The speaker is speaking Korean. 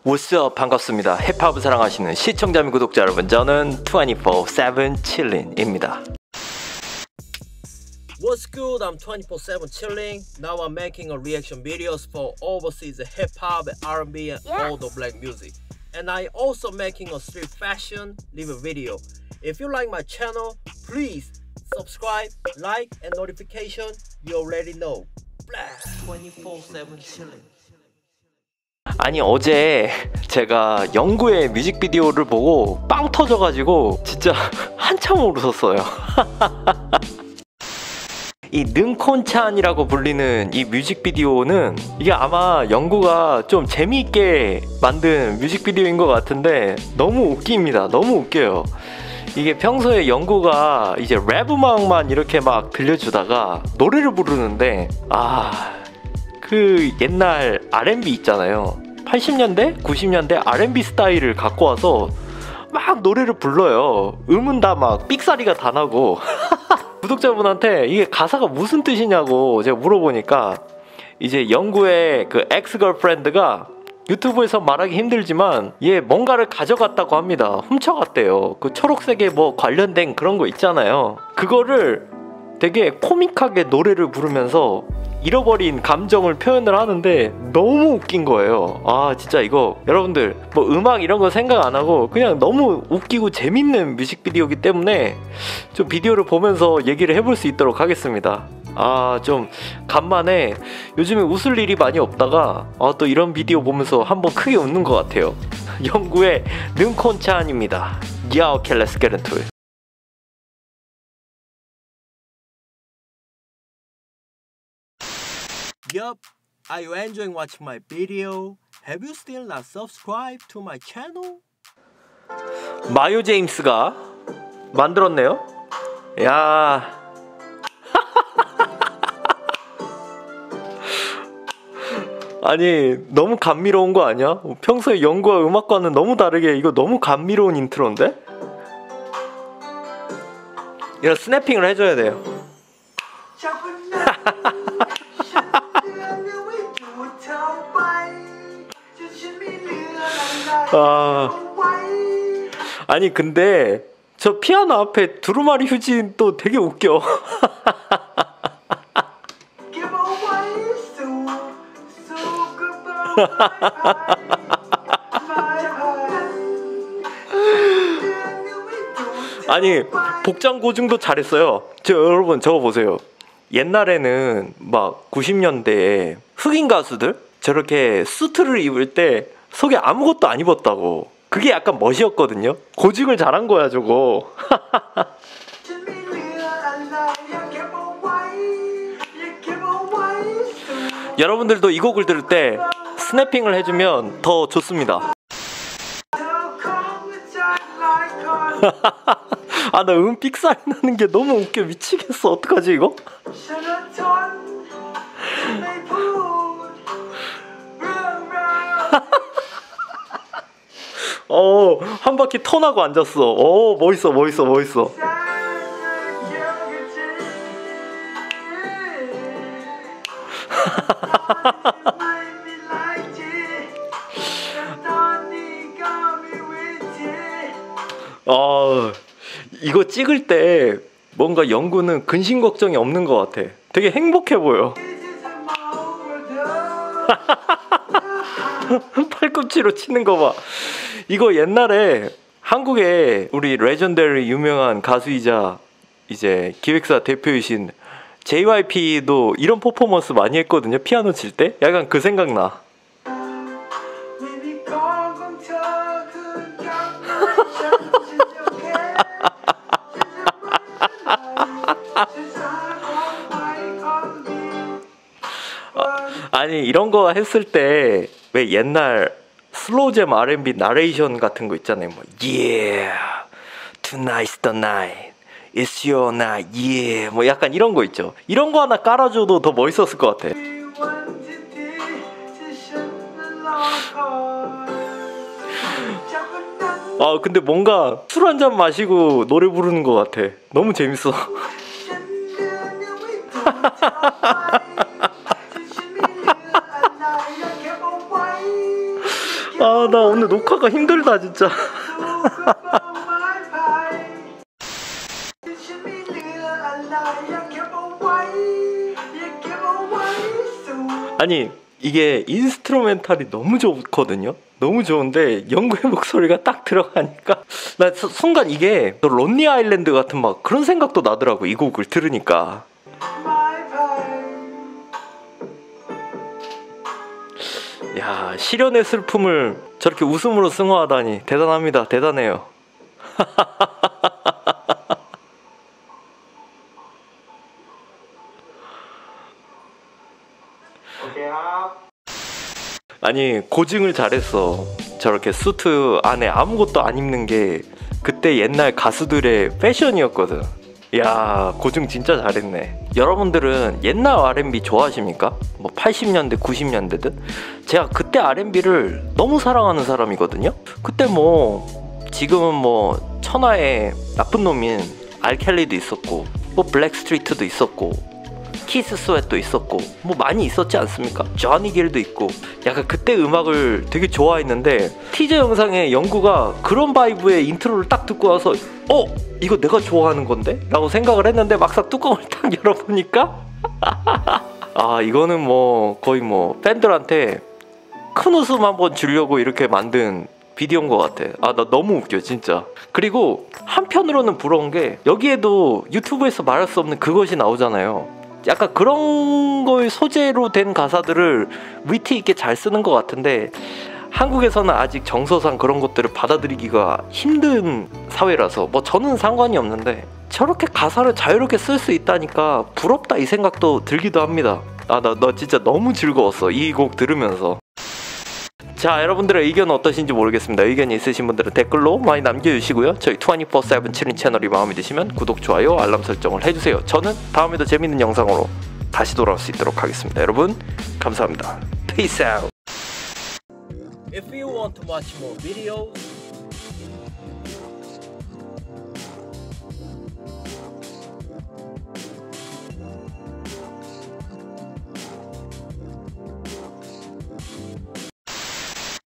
What's up? 반갑습니다. 힙합을 사랑하시는 시청자 및 구독자 여러분, 저는 24/7 chilling입니다. What's good? I'm 24/7 chilling. Now I'm making a reaction videos for overseas hip hop, R&B, and all the black music. And I also making a street fashion live video. If you like my channel, please subscribe, like, and notification. You already know. 24/7 chilling. 아니, 어제 제가 영구의 뮤직비디오를 보고 빵 터져가지고 진짜 한참 웃었어요. 이 능콘찬이라고 불리는 이 뮤직비디오는 이게 아마 영구가 좀 재미있게 만든 뮤직비디오인 것 같은데 너무 웃깁니다. 너무 웃겨요. 이게 평소에 영구가 이제 랩 음악만 이렇게 막 들려주다가 노래를 부르는데 그 옛날 R&B 있잖아요. 80년대? 90년대 R&B 스타일을 갖고 와서 막 노래를 불러요. 음은 다 막 삑사리가 다 나고. 구독자분한테 이게 가사가 무슨 뜻이냐고 제가 물어보니까 이제 영구의 그 엑스걸프렌드가 유튜브에서 말하기 힘들지만 얘 뭔가를 가져갔다고 합니다. 훔쳐갔대요. 그 초록색에 뭐 관련된 그런 거 있잖아요. 그거를 되게 코믹하게 노래를 부르면서 잃어버린 감정을 표현을 하는데 너무 웃긴 거예요. 진짜 이거 여러분들 뭐 음악 이런 거 생각 안 하고 그냥 너무 웃기고 재밌는 뮤직비디오이기 때문에 좀 비디오를 보면서 얘기를 해볼 수 있도록 하겠습니다. 좀 간만에 요즘에 웃을 일이 많이 없다가 또 이런 비디오 보면서 한번 크게 웃는 것 같아요. 영구의 능콘찬입니다. Yeah, okay, let's get into it. Yup, are you enjoying watching my video? Have you still not subscribed to my channel? 마요 제임스가 만들었네요. 야. 아니, 너무 감미로운 거 아니야? 평소에 영구와 음악과는 너무 다르게 이거 너무 감미로운 인트로인데? 이런 스냅핑을 해줘야 돼요. 아니 근데 저 피아노 앞에 두루마리 휴진 또 되게 웃겨. 아니 복장 고증도 잘했어요. 여러분 저거 보세요. 옛날에는 막 90년대에 흑인 가수들 저렇게 수트를 입을 때 속에 아무것도 안 입었다고. 그게 약간 멋이었거든요. 고증을 잘한 거야 저거. 여러분들도 이 곡을 들을 때 스냅핑을 해주면 더 좋습니다. 나 삑사리 나는 게 너무 웃겨. 미치겠어. 어떡하지 이거? 한 바퀴 턴하고 앉았어. 멋있어. 이거 찍을 때 뭔가 영구는 근심 걱정이 없는 것 같아. 되게 행복해 보여. 팔꿈치로 치는 거 봐. 이거 옛날에 한국에 우리 레전더리 유명한 가수이자 이제 기획사 대표이신 JYP도 이런 퍼포먼스 많이 했거든요. 피아노 칠 때. 약간 그 생각나. 아니 이런 거 했을 때 왜 옛날 슬로우잼 R&B 나레이션 같은 거 있잖아요. 뭐 Yeah, tonight's the night, it's your night, yeah, 뭐 약간 이런 거 있죠. 이런 거 하나 깔아줘도 더 멋있었을 것 같아. 근데 뭔가 술 한잔 마시고 노래 부르는 것 같아. 너무 재밌어. 아, 나 오늘 녹화가 힘들다 진짜. 아니 이게 인스트루멘탈이 너무 좋거든요. 너무 좋은데 영구의 목소리가 딱 들어가니까 나 순간 이게 론리 아일랜드 같은 막 그런 생각도 나더라고, 이 곡을 들으니까. 야, 시련의 슬픔을 저렇게 웃음으로 승화하다니 대단합니다. 대단해요. 아니 고증을 잘했어. 저렇게 수트 안에 아무것도 안 입는 게 그때 옛날 가수들의 패션이었거든. 야, 고증 진짜 잘했네. 여러분들은 옛날 R&B 좋아하십니까? 뭐 80년대 90년대든 제가 그때 R&B를 너무 사랑하는 사람이거든요. 그때 뭐 지금은 뭐 천하의 나쁜 놈인 알켈리도 있었고 뭐 블랙스트리트도 있었고 키스 스웨트도 있었고 뭐 많이 있었지 않습니까? 조니 길도 있고. 약간 그때 음악을 되게 좋아했는데 티저 영상에 영구가 그런 바이브의 인트로를 딱 듣고 와서 이거 내가 좋아하는 건데? 라고 생각을 했는데 막상 뚜껑을 딱 열어보니까 아, 이거는 뭐 거의 뭐 팬들한테 큰 웃음 한번 주려고 이렇게 만든 비디오인 것 같아. 아, 나 너무 웃겨 진짜. 그리고 한편으로는 부러운 게 여기에도 유튜브에서 말할 수 없는 그것이 나오잖아요. 약간 그런 거의 소재로 된 가사들을 위트 있게 잘 쓰는 것 같은데 한국에서는 아직 정서상 그런 것들을 받아들이기가 힘든 사회라서 뭐 저는 상관이 없는데 저렇게 가사를 자유롭게 쓸 수 있다니까 부럽다 이 생각도 들기도 합니다. 아, 나 진짜 너무 즐거웠어 이 곡 들으면서. 자, 여러분들의 의견은 어떠신지 모르겠습니다. 의견이 있으신 분들은 댓글로 많이 남겨주시고요. 저희 24/7 7인 채널이 마음에 드시면 구독, 좋아요, 알람 설정을 해주세요. 저는 다음에도 재밌는 영상으로 다시 돌아올 수 있도록 하겠습니다. 여러분 감사합니다. Peace out. If you want to watch more videos,